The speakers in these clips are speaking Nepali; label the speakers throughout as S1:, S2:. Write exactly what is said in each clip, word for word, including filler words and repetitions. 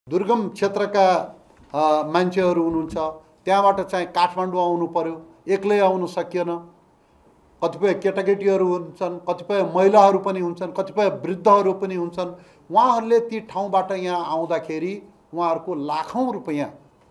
S1: दुर्गम क्षेत्रका मान्छेहरू हुनुहुन्छ, त्यहाँबाट चाहिँ काठमाडौँ आउनु पर्यो, एक्लै आउनु सकिएन। कतिपय केटाकेटीहरू हुन्छन्, कतिपय महिलाहरू पनि हुन्छन्, कतिपय वृद्धहरू पनि हुन्छन्। उहाँहरूले ती ठाउँबाट यहाँ आउँदाखेरि उहाँहरूको लाखौँ रुपैयाँ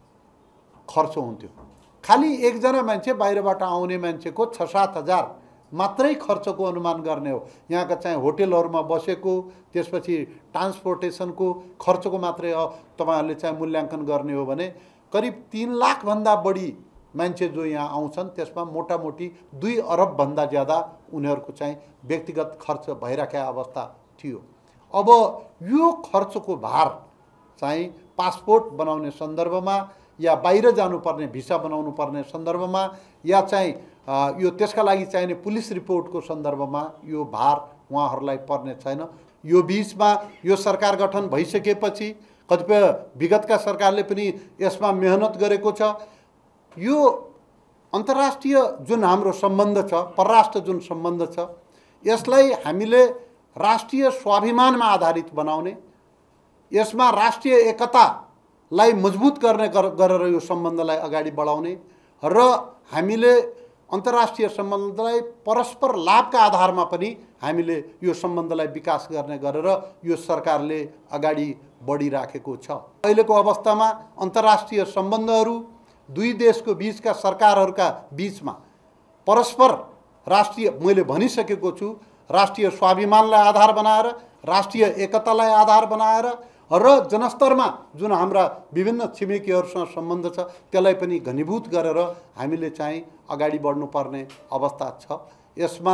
S1: खर्च हुन्थ्यो। खालि एकजना मान्छे बाहिरबाट आउने मान्छेको छ सात हजार मात्रै खर्चको अनुमान गर्ने हो। यहाँका चाहिँ होटेलहरूमा बसेको, त्यसपछि ट्रान्सपोर्टेसनको खर्चको मात्रै तपाईँहरूले चाहिँ मूल्याङ्कन गर्ने हो भने करिब तीन लाखभन्दा बढी मान्छे जो यहाँ आउँछन् त्यसमा मोटामोटी दुई अरबभन्दा ज्यादा उनीहरूको चाहिँ व्यक्तिगत खर्च भइराखेको अवस्था थियो। अब यो खर्चको भार चाहिँ पासपोर्ट बनाउने सन्दर्भमा या बाहिर जानुपर्ने भिसा बनाउनु पर्ने सन्दर्भमा या चाहिँ यो त्यसका लागि चाहिने पुलिस रिपोर्टको सन्दर्भमा यो भार उहाँहरूलाई पर्ने छैन। यो बीचमा यो सरकार गठन भइसकेपछि कतिपय विगतका सरकारले पनि यसमा मेहनत गरेको छ। यो अन्तर्राष्ट्रिय जुन हाम्रो सम्बन्ध छ, परराष्ट्र जुन सम्बन्ध छ, यसलाई हामीले राष्ट्रिय स्वाभिमानमा आधारित बनाउने, यसमा राष्ट्रिय एकतालाई मजबुत गर्ने गरेर यो सम्बन्धलाई अगाडि बढाउने र हामीले अन्तर्राष्ट्रिय सम्बन्धलाई परस्पर लाभका आधारमा पनि हामीले यो सम्बन्धलाई विकास गर्ने गरेर यो सरकारले अगाडि बढिराखेको छ। अहिलेको अवस्थामा अन्तर्राष्ट्रिय सम्बन्धहरू दुई देशको बीचका सरकारहरूका बीचमा परस्पर राष्ट्रिय, मैले भनिसकेको छु, राष्ट्रिय स्वाभिमानलाई आधार बनाएर, राष्ट्रिय एकतालाई आधार बनाएर र जनस्तरमा जुन हाम्रा विभिन्न छिमेकीहरूसँग सम्बन्ध छ त्यसलाई पनि घनीभूत गरेर हामीले चाहिँ अगाडि बढ्नुपर्ने अवस्था छ। यसमा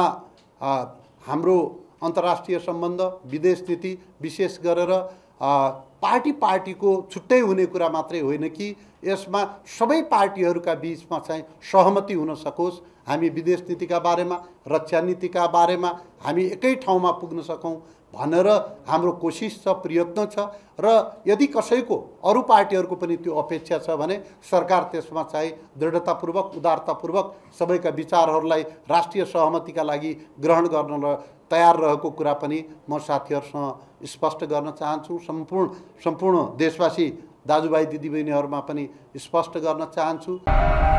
S1: हाम्रो अन्तर्राष्ट्रिय सम्बन्ध, विदेश नीति विशेष गरेर पार्टी पार्टीको छुट्टै हुने कुरा मात्रै होइन कि यसमा सबै पार्टीहरूका बीचमा चाहिँ सहमति हुन सकोस्। हामी विदेश नीतिका बारेमा, रक्षा नीतिका बारेमा हामी एकै ठाउँमा पुग्न सकौँ भनेर हाम्रो कोसिस छ, प्रयत्न छ र यदि कसैको अरू पार्टीहरूको पनि त्यो अपेक्षा छ भने सरकार त्यसमा चाहिँ दृढतापूर्वक, उदारतापूर्वक सबैका विचारहरूलाई राष्ट्रिय सहमतिका लागि ग्रहण गर्न तयार रहेको कुरा पनि म साथीहरूसँग स्पष्ट गर्न चाहन्छु। सम्पूर्ण सम्पूर्ण देशवासी दाजुभाइ दिदीबहिनीहरूमा पनि स्पष्ट गर्न चाहन्छु।